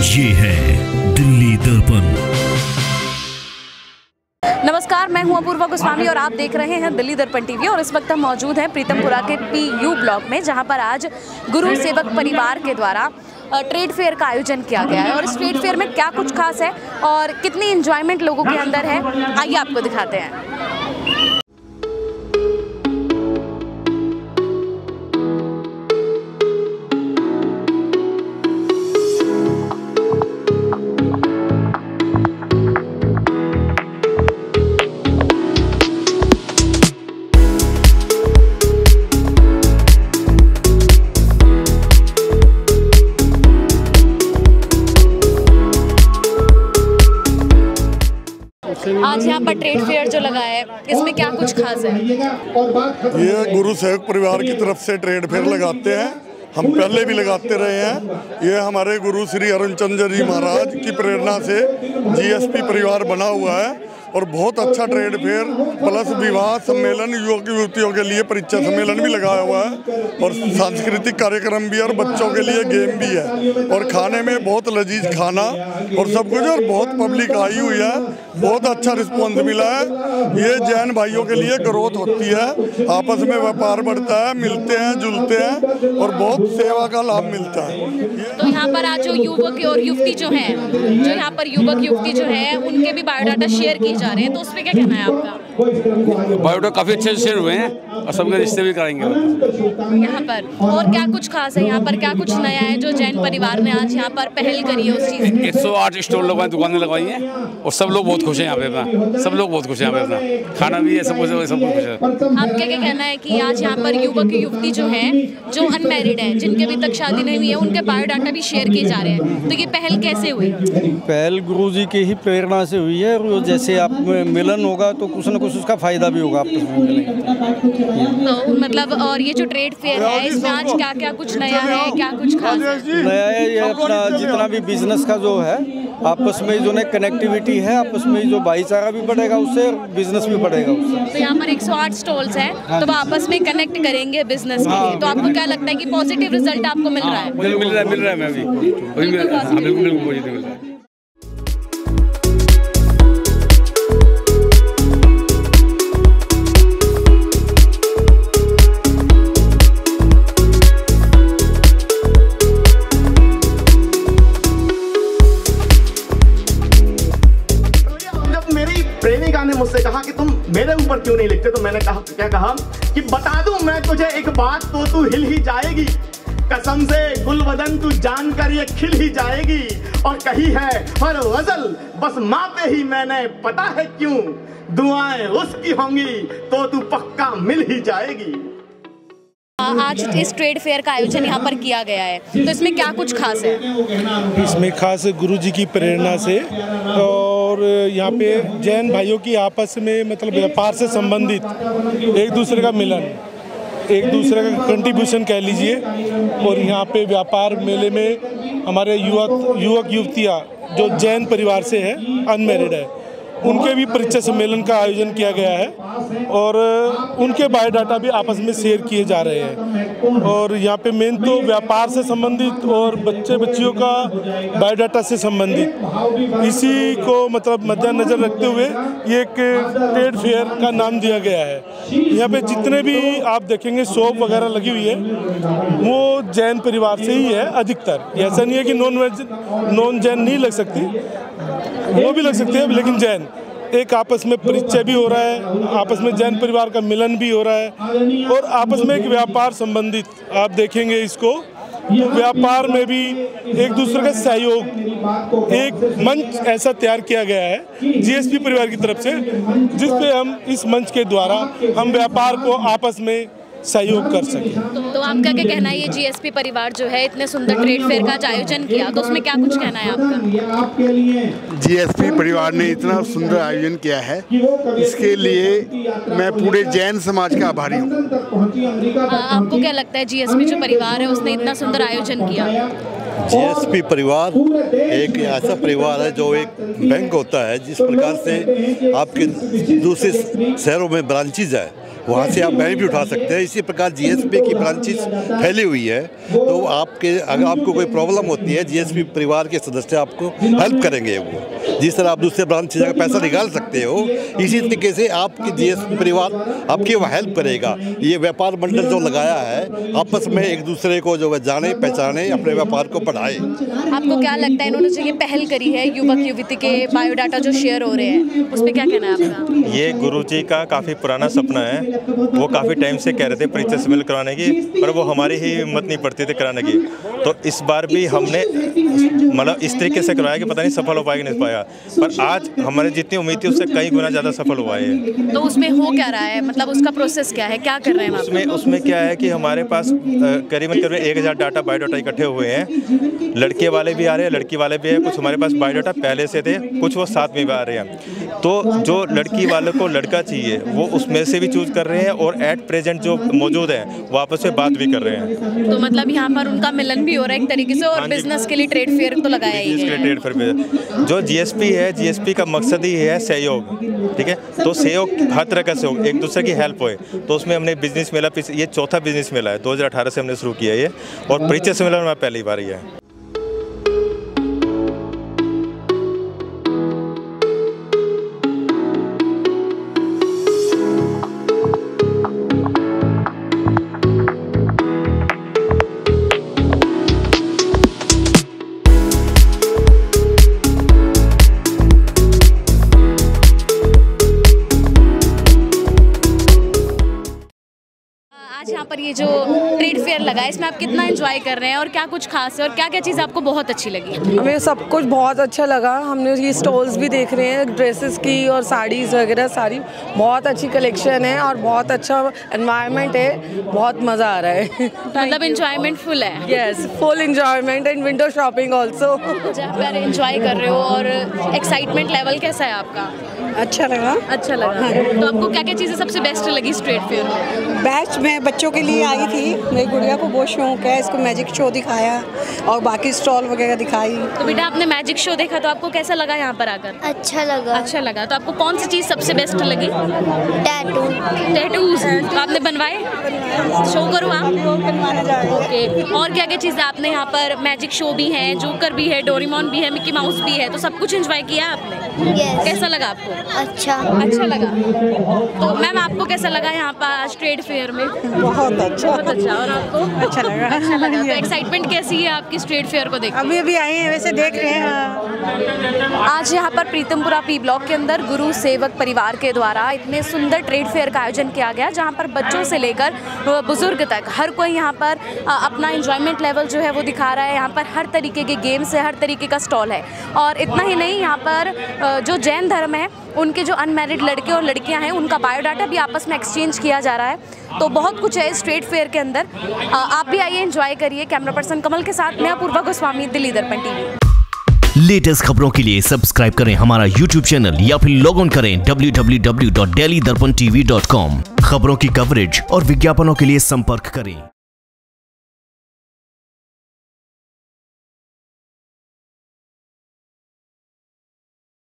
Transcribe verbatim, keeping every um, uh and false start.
ये है दिल्ली दर्पण। नमस्कार, मैं हूं अपूर्वा गोस्वामी और आप देख रहे हैं दिल्ली दर्पण टीवी। और इस वक्त हम मौजूद हैं प्रीतमपुरा के पी यू ब्लॉक में, जहां पर आज गुरु सेवक परिवार के द्वारा ट्रेड फेयर का आयोजन किया गया है। और इस ट्रेड फेयर में क्या कुछ खास है और कितनी एंजॉयमेंट लोगों के अंदर है, आइए आपको दिखाते हैं। आज यहाँ पर ट्रेड फेयर जो लगा है, इसमें क्या कुछ खास है? ये गुरु सेवक परिवार की तरफ से ट्रेड फेयर लगाते हैं। हम पहले भी लगाते रहे हैं। ये हमारे गुरु श्री अरुणचंद्र जी महाराज की प्रेरणा से जीएसपी परिवार बना हुआ है और बहुत अच्छा ट्रेड फेयर प्लस विवाह सम्मेलन, युवक युवतियों के लिए परीक्षा सम्मेलन भी लगाया हुआ है और सांस्कृतिक कार्यक्रम भी और बच्चों के लिए गेम भी है। और खाने में बहुत लजीज खाना और सब कुछ, और बहुत पब्लिक आई हुई है। बहुत अच्छा रिस्पॉन्स मिला है। ये जैन भाइयों के लिए ग्रोथ होती है, आपस में व्यापार बढ़ता है, मिलते हैं जुलते हैं और बहुत सेवा का लाभ मिलता है। तो यहाँ पर आज जो युवक और युवती जो हैं, जो यहाँ पर युवक युवती जो है, उनके भी बायोडाटा शेयर किए जा रहे हैं, तो उस पर क्या कहना है आपका? बायोडाटा काफी अच्छे से शेयर हुए हैं और सबके रिश्ते भी कराएंगे यहाँ पर। और क्या कुछ खास है यहाँ पर, क्या कुछ नया है जो जैन परिवार ने आज यहाँ पर पहल करी है उस चीज? एक सौ आठ स्टॉल लगवाए, दुकानें लगवाई हैं और सब लोग बहुत खुश हैं यहाँ पे अपना। सब लोग बहुत खुश हैं यहाँ पे अपना। खाना भी है, सब कुछ सब कुछ खुश है। आपका क्या कहना है कि आज यहाँ पर युवक युवती जो है, जो अनमैरिड है, जिनके अभी तक शादी नहीं हुई है, उनके बायोडाटा भी शेयर किए जा रहे हैं, तो ये पहल कैसे हुई? पहल गुरु जी की ही प्रेरणा से हुई है। और जैसे आप में मिलन होगा तो कुछ न कुछ उसका फायदा भी होगा, आपस में मिलेंगे तो मतलब। और ये जो ट्रेड फेयर है, इसमें आज क्या क्या कुछ नया है, क्या कुछ खास है? नया है ये अपना जितना भी बिजनेस का जो है, आपस में जो है कनेक्टिविटी है, आपस में जो भाईचारा भी बढ़ेगा उससे, बिजनेस भी बढ़ेगा उससे। तो यहाँ पर एक सौ आठ स्टॉल्स हैं, तो वो आपस में कनेक्ट करेंगे बिजनेस के लिए। तो आपको क्या लगता है कि पॉजिटिव रिजल्ट आपको मिल रहा है? मिल रहा है मिल रहा है मैं अभी बिल्कुल बिल्कुल पॉजिटिव मिल रहा है। प्रेमिका ने मुझसे कहा कि तुम मेरे ऊपर क्यों नहीं लिखते, तो मैंने कहा क्या कहा कि बता दूं मैं तुझे एक बात तो तू हिल ही जाएगी, कसम से गुलवदन तू जानकर ये खिल ही जाएगी। और कही है हर गजल बस माँ पे ही मैंने, पता है क्यों, दुआएं उसकी होंगी तो तू पक्का मिल ही जाएगी। आज इस ट्रेड फेयर का आयोजन यहाँ पर किया गया है, तो इसमें क्या कुछ खास है? इसमें खास गुरु जी की प्रेरणा से और यहाँ पे जैन भाइयों की आपस में मतलब व्यापार से संबंधित एक दूसरे का मिलन, एक दूसरे का कंट्रीब्यूशन कह लीजिए। और यहाँ पे व्यापार मेले में हमारे युवक युवक युवतियाँ जो जैन परिवार से हैं, अनमैरिड है, उनके भी परिचय सम्मेलन का आयोजन किया गया है और उनके बायोडाटा भी आपस में शेयर किए जा रहे हैं। और यहाँ पे मेन तो व्यापार से संबंधित और बच्चे बच्चियों का बायोडाटा से संबंधित, इसी को मतलब मद्देनजर रखते हुए ये एक ट्रेड फेयर का नाम दिया गया है। यहाँ पे जितने भी आप देखेंगे शॉप वगैरह लगी हुई है, वो जैन परिवार से ही है अधिकतर। ऐसा नहीं है कि नॉन वेज नॉन जैन नहीं लग सकती, वो भी लग सकते हैं, लेकिन जैन एक आपस में परिचय भी हो रहा है, आपस में जैन परिवार का मिलन भी हो रहा है और आपस में एक व्यापार संबंधित आप देखेंगे इसको, तो व्यापार में भी एक दूसरे का सहयोग, एक मंच ऐसा तैयार किया गया है जीएसपी परिवार की तरफ से, जिसपे हम इस मंच के द्वारा हम व्यापार को आपस में सहयोग कर सके। तो, तो आपका क्या कहना है, ये जीएसपी परिवार जो है इतने सुंदर ट्रेड फेयर का आयोजन किया, तो उसमें क्या कुछ कहना है आपका? जीएसपी परिवार ने इतना सुंदर आयोजन किया है, इसके लिए मैं पूरे जैन समाज का आभारी हूँ। आपको क्या लगता है जीएसपी जो परिवार है उसने इतना सुंदर आयोजन किया? जीएसपी परिवार एक ऐसा परिवार है जो एक बैंक होता है, जिस प्रकार से आपके दूसरे शहरों में ब्रांचेज है, वहाँ से आप बेनिफिट उठा सकते हैं। इसी प्रकार जीएसपी की ब्रांचेस फैली हुई है, तो आपके अगर आपको कोई प्रॉब्लम होती है जीएसपी परिवार के सदस्य आपको हेल्प करेंगे। वो जिस तरह आप दूसरे ब्रांच से जाकर पैसा निकाल सकते हो, इसी तरीके से आपकी जीएसपी परिवार आपकी वहाँ हेल्प करेगा। ये व्यापार मंडल जो लगाया है, आपस में एक दूसरे को जो है जाने पहचाने, अपने व्यापार को बढ़ाए। आपको क्या लगता है इन्होंने जो ये पहल करी है युवक युवती के बायोडाटा जो शेयर हो रहे हैं, उस पर क्या कहना है आपका? ये गुरुजी का काफ़ी पुराना सपना है। वो काफ़ी टाइम से कह रहे थे परिचय सम्मेलन करवाने की, पर वो हमारी ही हिम्मत नहीं पड़ती थी कराने की। तो इस बार भी हमने मतलब इस तरीके से करवाया कि पता नहीं सफल हो पाएगा नहीं पाया, पर आज हमारे जितनी उम्मीद थी उससे कई गुना ज़्यादा सफल हुआ है। तो उसमें हो क्या रहा है, मतलब उसका प्रोसेस क्या है, क्या कर रहे हैं उसमें? उसमें क्या है कि हमारे पास करीबन करीबन एक हज़ार डाटा बायोडाटा इकट्ठे हुए हैं। लड़के वाले भी आ रहे हैं, लड़की वाले भी हैं। कुछ हमारे पास बायोडाटा पहले से थे, कुछ वो साथ में भी आ रहे हैं। तो जो लड़की वाले को लड़का चाहिए वो उसमें से भी चूज कर रहे हैं, और एट प्रेजेंट जो मौजूद है वो आपस में बात भी कर रहे हैं। तो मतलब यहाँ पर उनका मिलन भी हो रहा है एक तरीके से, और बिजनेस के लिए ट्रेड फेयर तो लगाया ही है। ट्रेड फेयर जो जीएसपी है, जीएसपी का मकसद ही है सहयोग, ठीक है। तो सहयोग हर तरह का सहयोग, एक दूसरे की हेल्प होए। तो उसमें हमने बिजनेस मेला, ये चौथा बिजनेस मेला है, दो हज़ार अठारह से हमने शुरू किया ये, और परिचय सम्मेलन में पहली बार ही है। आज यहाँ पर ये जो ट्रेड फेयर लगा है, इसमें आप कितना एंजॉय कर रहे हैं और क्या कुछ खास है और क्या क्या चीज़ आपको बहुत अच्छी लगी? हमें सब कुछ बहुत अच्छा लगा। हमने ये स्टॉल्स भी देख रहे हैं, ड्रेसेस की और साड़ीज़ वगैरह, सारी बहुत अच्छी कलेक्शन है और बहुत अच्छा एनवायरनमेंट है। बहुत मज़ा आ रहा है। मतलब एंजॉयमेंट फुल है? Yes, full enjoyment and window shopping also. जहाँ पर एंजॉय कर रहे हो, और एक्साइटमेंट लेवल कैसा है आपका? अच्छा लगा। अच्छा लगा। हाँ। तो आपको क्या क्या चीज़ें सबसे बेस्ट लगी इस ट्रेड फेयर में? बेस्ट मैं बच्चों के लिए आई थी, मेरी गुड़िया को बहुत शौक है, इसको मैजिक शो दिखाया और बाकी स्टॉल वगैरह दिखाई। तो बेटा आपने मैजिक शो देखा, तो आपको कैसा लगा यहाँ पर आकर? अच्छा लगा। अच्छा लगा। तो आपको कौन सी चीज़ सबसे बेस्ट लगी? टैटू। टैटूज तो आपने बनवाए? शो करो आप। ओके। और क्या क्या चीज़ें आपने यहाँ पर? मैजिक शो भी है, जोकर भी है, डोरेमोन भी है, मिकी माउस भी है, तो सब कुछ एंजॉय किया आपने? yes. कैसा लगा आपको? अच्छा। अच्छा लगा। तो मैम आपको कैसा लगा यहाँ पर आज ट्रेड फेयर में? बहुत अच्छा। बहुत अच्छा। और आपको? अच्छा लगा। अच्छा लगा। तो एक्साइटमेंट कैसी है आपकी ट्रेड फेयर को देख? अभी अभी आए हैं, वैसे देख रहे हैं। आज यहाँ पर प्रीतमपुरा पी ब्लॉक के अंदर गुरु सेवक परिवार के द्वारा इतने सुंदर ट्रेड फेयर का आयोजन किया गया, जहाँ पर बच्चों से लेकर बुजुर्ग तक हर कोई यहाँ पर अपना एंजॉयमेंट लेवल जो है वो दिखा रहा है। यहाँ पर हर तरीके के गेम्स है, हर तरीके का स्टॉल है। और इतना ही नहीं, यहाँ पर जो जैन धर्म है उनके जो अनमैरिड लड़के और लड़कियां हैं उनका बायोडाटा भी आपस में एक्सचेंज किया जा रहा है। तो बहुत कुछ है इस ट्रेड फेयर के अंदर। आप भी आइए, एंजॉय करिए। कैमरा पर्सन कमल के साथ मैं अपूर्वा गोस्वामी, दिल्ली दर्पण टीवी। लेटेस्ट खबरों के लिए सब्सक्राइब करें हमारा यूट्यूब चैनल या फिर लॉग ऑन करें W W W dot Delhi Darpan TV dot com. खबरों की कवरेज और विज्ञापनों के लिए संपर्क करें।